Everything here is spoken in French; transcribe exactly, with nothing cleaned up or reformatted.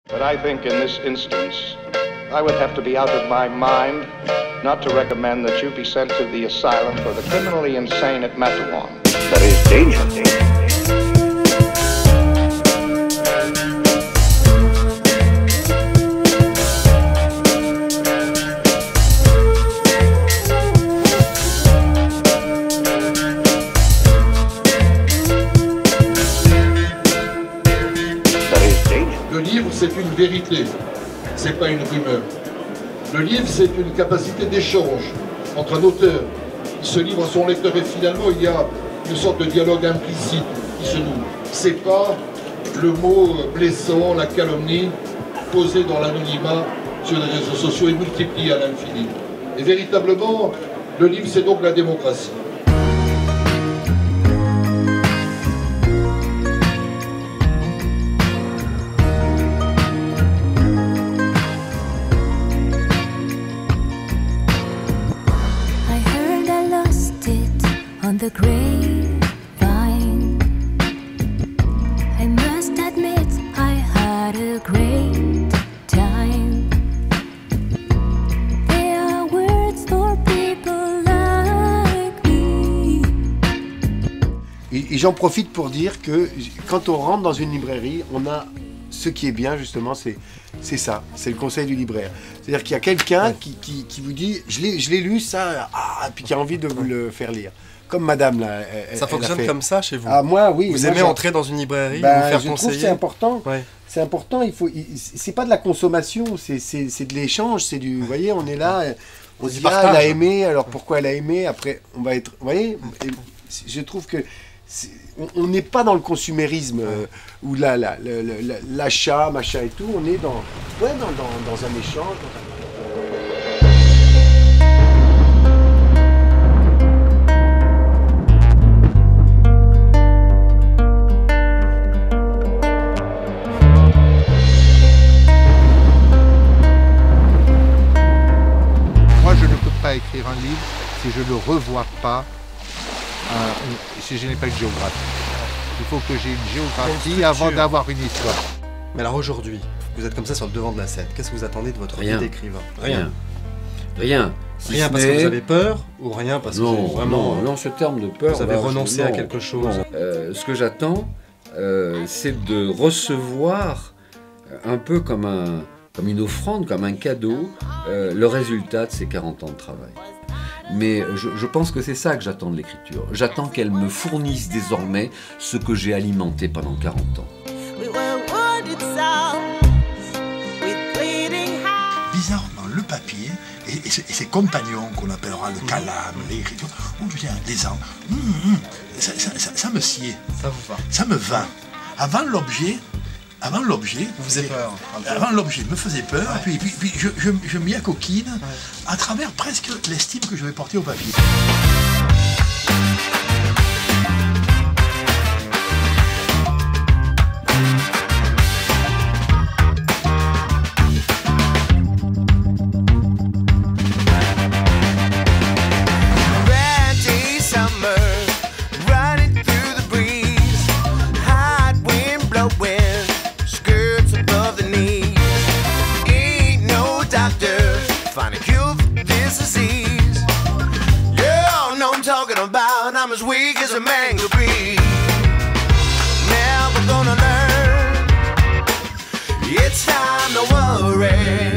But I think in this instance, I would have to be out of my mind not to recommend that you be sent to the asylum for the criminally insane at Mattawan. There is danger. Le livre, c'est une vérité, c'est pas une rumeur. Le livre, c'est une capacité d'échange entre un auteur qui se livre à son lecteur et finalement il y a une sorte de dialogue implicite qui se noue. C'est pas le mot blessant, la calomnie, posée dans l'anonymat sur les réseaux sociaux et multipliée à l'infini. Et véritablement, le livre, c'est donc la démocratie. On the grapevine, I must admit I had a great time. There are words for people like me. Et, et j'en profite pour dire que quand on rentre dans une librairie, on a ce qui est bien justement, c'est c'est ça, c'est le conseil du libraire. C'est-à-dire qu'il y a quelqu'un ouais. qui, qui, qui vous dit, je l'ai lu ça, ah, puis qui a envie de vous le faire lire. Comme madame là. Elle, ça fonctionne fait. Comme ça chez vous? Ah moi oui. Vous moi, aimez entrer dans une librairie, ben, vous faire je conseiller? Je trouve c'est important. Ouais. C'est important. Il faut. C'est pas de la consommation, c'est de l'échange. C'est du. Vous voyez, on est là. On se dit ah, elle a aimé. Alors pourquoi elle a aimé? Après, on va être. Vous voyez. Et je trouve que on n'est pas dans le consumérisme euh, ou là, là, l'achat, machin et tout. On est dans. Ouais, dans, dans, dans un échange. Dans un... écrire un livre si je ne le revois pas, euh, si je n'ai pas une géographie. Il faut que j'ai une géographie avant d'avoir une histoire. Mais alors aujourd'hui, vous êtes comme ça sur le devant de la scène. Qu'est-ce que vous attendez de votre vie d'écrivain? Rien. Rien. Si rien parce que vous avez peur ou rien parce non, que vraiment... Non, non, ce terme de peur... Vous avez renoncé non, à quelque chose. Euh, ce que j'attends, euh, c'est de recevoir un peu comme un... comme une offrande, comme un cadeau, euh, le résultat de ces quarante ans de travail. Mais je, je pense que c'est ça que j'attends de l'écriture. J'attends qu'elle me fournisse désormais ce que j'ai alimenté pendant quarante ans. Bizarrement, le papier et, et, ses, et ses compagnons, qu'on appellera le calame, l'écriture, ou bien des ans, mmh, mmh, ça, ça, ça, ça me sied. Ça vous va? Ça me va. Avant l'objet, Avant l'objet, vous faisait peur. Avant l'objet me faisait peur, ouais. puis, puis, puis je, je, je m'y accoquine ouais. à travers presque l'estime que je vais porter au papier. I'm as weak as a man could be. Never gonna learn. It's time to worry.